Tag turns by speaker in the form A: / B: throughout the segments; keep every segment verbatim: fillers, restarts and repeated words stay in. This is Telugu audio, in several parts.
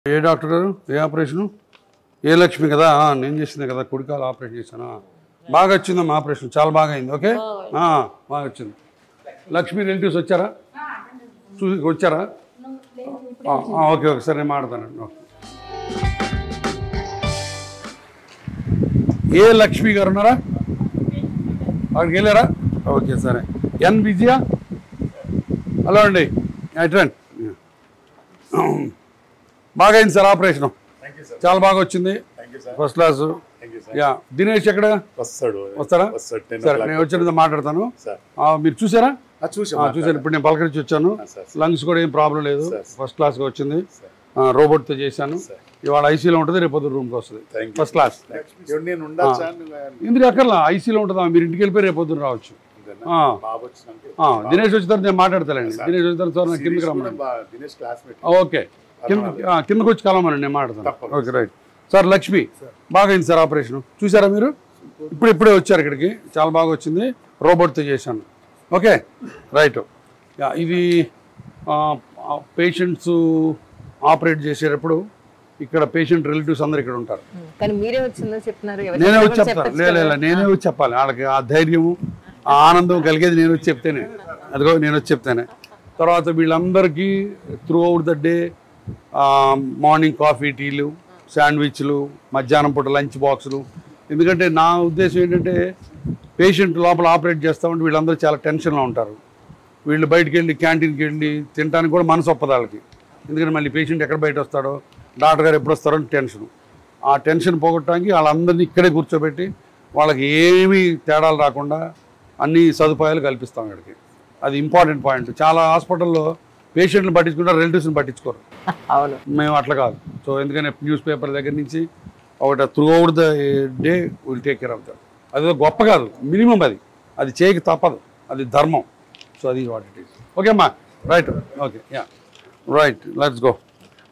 A: ఏ డాక్టర్ గారు ఏ ఆపరేషను ఏ లక్ష్మి కదా నేను చేసింది కదా కుడికాలు ఆపరేషన్ చేశాను బాగా వచ్చిందమ్మా ఆపరేషన్ చాలా బాగా అయింది ఓకే బాగా వచ్చింది లక్ష్మి రిలేటివ్స్ వచ్చారా చూసి వచ్చారా ఓకే ఓకే సరే నేను మాట్లాడతాను ఏ లక్ష్మి గారు ఉన్నారా అక్కడికి వెళ్ళారా ఓకే సరే ఎన్ విజయ హలో అండి అటెండ్ బాగా అయింది సార్ ఆపరేషన్ చాలా బాగా వచ్చింది ఫస్ట్ క్లాస్ యా దినేష్ ఎక్కడ
B: వస్తాడు
A: వస్తారా సరే నేను వచ్చిన మాట్లాడతాను మీరు చూసారా చూసాను ఇప్పుడు నేను పలకరించి వచ్చాను లంగ్స్ కూడా ఏం ప్రాబ్లం లేదు ఫస్ట్ క్లాస్గా వచ్చింది రోబోట్తో చేశాను ఇవాళ ఐసీలో ఉంటుంది రేపు పొద్దున్న రూమ్కి వస్తుంది ఫస్ట్ క్లాస్ ఇందుకు అక్కర్లా ఐసీలో ఉంటుందా మీరు ఇంటికి వెళ్ళిపోయి రేపు పొద్దున్న రావచ్చు దినేష్ వచ్చిన తర్వాత నేను మాట్లాడతానండి దినేష్ వచ్చిన తర్వాత సార్ కిందకి రమ్మని ఓకే కింద కిందకు వచ్చి కలమనండి నేను మాట్లాడతాను ఓకే రైట్ సార్ లక్ష్మి బాగా అయింది సార్ ఆపరేషన్ చూసారా మీరు ఇప్పుడు ఇప్పుడే వచ్చారు ఇక్కడికి చాలా బాగా వచ్చింది రోబోట్తో చేశాను ఓకే రైట్ ఇది పేషెంట్స్ ఆపరేట్ చేసేటప్పుడు ఇక్కడ పేషెంట్ రిలేటివ్స్ అందరు ఇక్కడ ఉంటారు నేనే వచ్చి చెప్తాను లేదా నేనే వచ్చి చెప్పాలి వాళ్ళకి ఆ ధైర్యము ఆ ఆనందం కలిగేది నేను వచ్చి చెప్తేనే అదిగో నేను వచ్చి చెప్తేనే తర్వాత వీళ్ళందరికీ throughout the day morning coffee టీలు శాండ్విచ్లు మధ్యాహ్నం పూట లంచ్ బాక్సులు ఎందుకంటే నా ఉద్దేశం ఏంటంటే పేషెంట్ లోపల ఆపరేట్ చేస్తామంటే వీళ్ళందరూ చాలా టెన్షన్లో ఉంటారు వీళ్ళు బయటికి వెళ్ళి క్యాంటీన్కి వెళ్ళి తినడానికి కూడా మనసు ఒప్పదు వాళ్ళకి ఎందుకంటే మళ్ళీ పేషెంట్ ఎక్కడ బయట వస్తాడో డాక్టర్ గారు ఎప్పుడు వస్తారో అని టెన్షన్ ఆ టెన్షన్ పోగొట్టడానికి వాళ్ళందరినీ ఇక్కడే కూర్చోబెట్టి వాళ్ళకి ఏమీ తేడాలు రాకుండా అన్ని సదుపాయాలు కల్పిస్తాం ఇక్కడికి అది ఇంపార్టెంట్ పాయింట్ చాలా హాస్పిటల్లో పేషెంట్ని పట్టించుకుంటారు రిలేటివ్స్ని పట్టించుకోరు
C: అవును
A: మేము అట్లా కాదు సో ఎందుకంటే న్యూస్ పేపర్ దగ్గర నుంచి ఒకటి throughout the day will take care of that అది గొప్ప కాదు మినిమం అది అది చేయక తప్పదు అది ధర్మం సో అది వాట్ ఇట్ ఈస్ ఓకే అమ్మా right okay yeah right let's go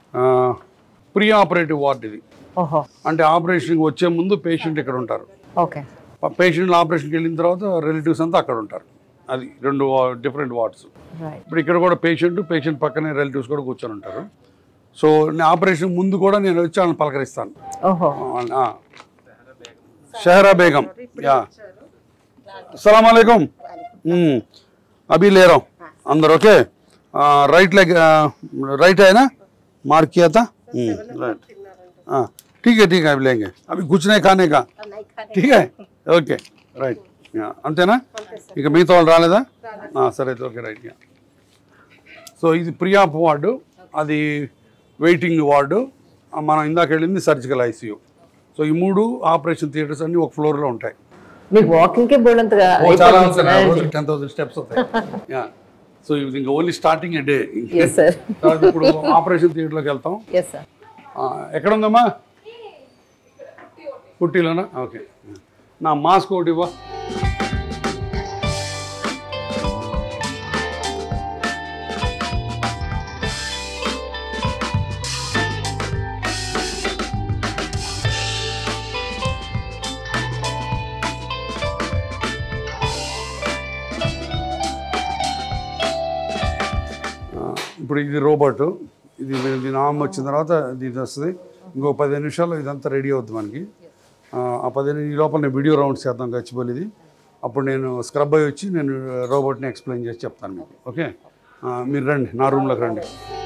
A: pre operative ward ఇది అంటే ఆపరేషన్కి వచ్చే ముందు పేషెంట్ ఇక్కడ ఉంటారు
C: ఓకే
A: పేషెంట్ ఆపరేషన్కి వెళ్ళిన తర్వాత రిలేటివ్స్ అంతా అక్కడ ఉంటారు అది రెండు డిఫరెంట్ వార్డ్స్ ఇప్పుడు ఇక్కడ కూడా పేషెంట్ పేషెంట్ పక్కనే రిలేటివ్స్ కూడా కూర్చొని ఉంటారు సో నేను ఆపరేషన్ ముందు కూడా నేను వచ్చి వాళ్ళని పలకరిస్తాను షహరా బేగం యా అస్సలాం వాలేకుం అభి ले रहा हूं अंदर ओके राइट लेग राइट है ना मार्क किया था राइट हाँ ठीक है ठीक है अभी लेंगे अभी कुछ नहीं खाने का ठीक है ओके राइट అంతేనా ఇక మిగతా వాళ్ళు రాలేదా సరే అయితే ఓకే రైట్ సో ఇది ప్రియాప్ వార్డు అది వెయిటింగ్ వార్డు మనం ఇందాక వెళ్ళింది సర్జికల్ ఐసీయూ సో ఈ మూడు ఆపరేషన్ థియేటర్స్ అన్ని ఒక ఫ్లోర్లో ఉంటాయి టెన్ థౌసండ్ స్టెప్స్ అవుతాయి సో ఇది ఇంకా ఓన్లీ స్టార్టింగ్ ఏ డే తర్వాత ఇప్పుడు ఆపరేషన్ థియేటర్లోకి వెళ్తాం ఎక్కడ ఉందమ్మా పుట్టిలోనా ఓకే నా మాస్క్ ఒకటి ఇవ్వ ఇప్పుడు ఇది రోబోట్ ఇది దీని ఆమ్ వచ్చిన తర్వాత ఇది వస్తుంది ఇంకో పదిహేను నిమిషాల్లో ఇదంతా రెడీ అవుతుంది మనకి ఆ పదిహేను ఈ లోపల నేను వీడియో రౌండ్స్ చేద్దాం గచ్చిబౌలిది అప్పుడు నేను స్క్రబ్ అయ్యి వచ్చి నేను రోబోట్ని ఎక్స్ప్లెయిన్ చేసి చెప్తాను మీకు ఓకే మీరు రండి నా రూమ్లోకి రండి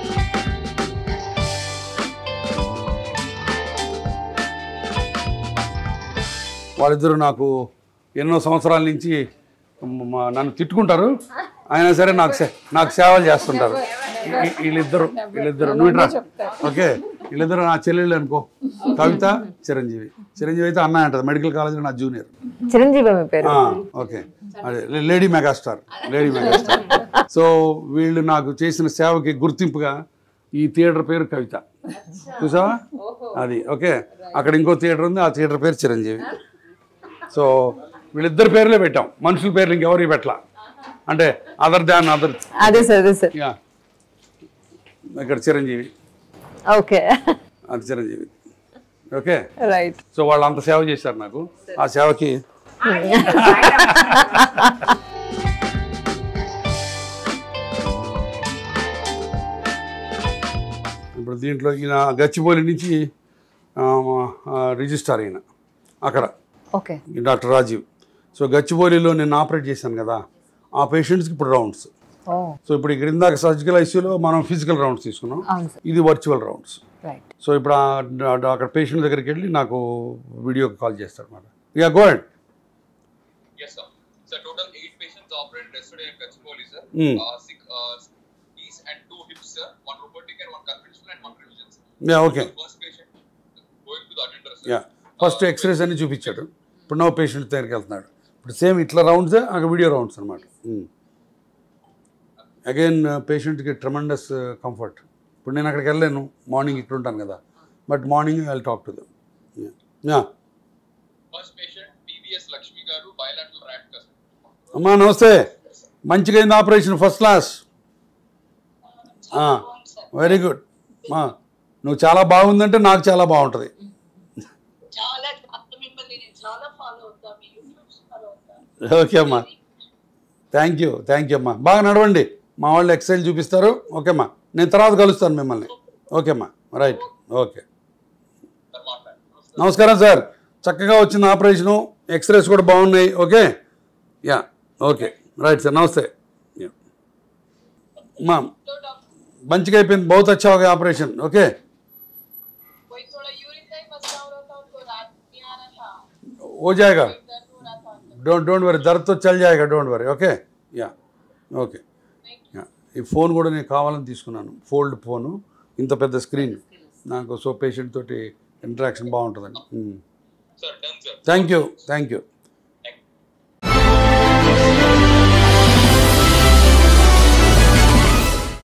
A: వాళ్ళిద్దరూ నాకు ఎన్నో సంవత్సరాల నుంచి నన్ను తిట్టుకుంటారు అయినా సరే నాకు నాకు సేవలు చేస్తుంటారు వీళ్ళిద్దరు వీళ్ళిద్దరు నువ్వు ఓకే వీళ్ళిద్దరు నా చెల్లెళ్ళు అనుకో కవిత చిరంజీవి చిరంజీవి అయితే అన్న అంటది మెడికల్ కాలేజ్లో నా జూనియర్
C: చిరంజీవి
A: ఓకే అదే lady megastar lady megastar so వీళ్ళు నాకు చేసిన సేవకి గుర్తింపుగా ఈ థియేటర్ పేరు కవిత చూసావా అది ఓకే అక్కడ ఇంకో థియేటర్ ఉంది ఆ థియేటర్ పేరు చిరంజీవి సో వీళ్ళిద్దరు పేర్లే పెట్టాం మనుషుల పేర్లు ఇంకెవరికి పెట్టలా అంటే అదర్ దాన్ అదర్
C: అదే సార్ అదే సార్
A: యా ఇక్కడ చిరంజీవి
C: ఓకే
A: అది చిరంజీవి ఓకే
C: రైట్
A: సో వాళ్ళు అంత సేవ చేశారు నాకు ఆ సేవకి ఇప్పుడు ఇప్పుడు దీంట్లో ఈయన గచ్చిబౌలి నుంచి రిజిస్టార్ అయిన అక్కడ
C: ఓకే
A: డాక్టర్ రాజీవ్. సో గచ్చిబౌలిలో నేను ఆపరేట్ చేశాను కదా, ఆ పేషెంట్స్కి ఇప్పుడు రౌండ్స్.
C: ఓ
A: సో ఇప్పుడు ఇక్కడ ఇందాక సర్జికల్ ఐసీయూలో మనం ఫిజికల్ రౌండ్స్ తీసుకున్నాం,
C: అవును సార్.
A: ఇది వర్చువల్ రౌండ్స్.
C: రైట్.
A: సో ఇప్పుడు ఆ- ఆ- అక్కడ పేషెంట్ దగ్గరికి వెళ్ళి నాకు వీడియో కాల్ చేస్తాడు అన్నమాట. Yeah go ahead.
B: Yes, sir. So total eight patients operated yesterday in Gachibowli, sir.
A: Hmm.
B: Uh, six uh, knees and two hips, sir. One robotic and one conventional and one revision, sir.
A: Yeah okay.
B: The first patient going to the attender, sir.
A: Yeah first x rays అన్ని చూపించాడు, ఇప్పుడు నో పేషెంట్ దగ్గరికి వెళ్తున్నాడు. ఇప్పుడు సేమ్ ఇట్లా రౌండ్స్ అక్కడ వీడియో రౌండ్స్ అనమాట. అగైన్ పేషెంట్కి ట్రమండస్ కంఫర్ట్. ఇప్పుడు నేను అక్కడికి వెళ్ళాను, మార్నింగ్ ఇక్కడ ఉంటాను కదా, but morning I will talk to them. Yeah
B: First patient P V S Lakshmi Garu, bilateral fracture, sir.
A: అమ్మా నమస్తే, మంచిగా అయింది operation, first class. Very good. నువ్వు చాలా బాగుందంటే నాకు చాలా బాగుంటుంది.
D: చాలా అత్త మిమ్మల్ని నేను చాలా ఫాలో అవుతా, మీ యూట్యూబ్స్ ఫాలో అవుతా.
A: ఓకే అమ్మా, థ్యాంక్ యూ థ్యాంక్ యూ అమ్మా. బాగా నడవండి, మా వాళ్ళు ఎక్సైజ్ చూపిస్తారు. ఓకే అమ్మా, నేను తర్వాత కలుస్తాను మిమ్మల్ని. ఓకే అమ్మా, రైట్. ఓకే
B: Sir, మాట్లాడు.
A: నమస్కారం సార్, చక్కగా వచ్చింది ఆపరేషను, ఎక్స్రేస్ కూడా బాగున్నాయి. Okay yeah okay right sir, నమస్తే. యా అమ్మా
D: तो डॉक्टर
A: మంచిగా అయిపోయింది, बहुत अच्छा हो गया ऑपरेशन. ओके
D: कोई थोड़ा यूरिन का ही मसला हो रहा था, उनको रात नहीं आ रहा था,
A: हो जाएगा,
D: दर्द हो रहा था.
A: डोंट डोंट वरी, दर्द तो चल जाएगा, don't worry. Okay yeah okay yeah. ఈ ఫోన్ కూడా నేను కావాలని తీసుకున్నాను, ఫోల్డ్ ఫోను, ఇంత పెద్ద స్క్రీన్ నాకు. సో పేషెంట్ తోటి ఇంటరాక్షన్ బాగుంటుందండి.
B: Sir, done, sir.
A: Thank you thank you.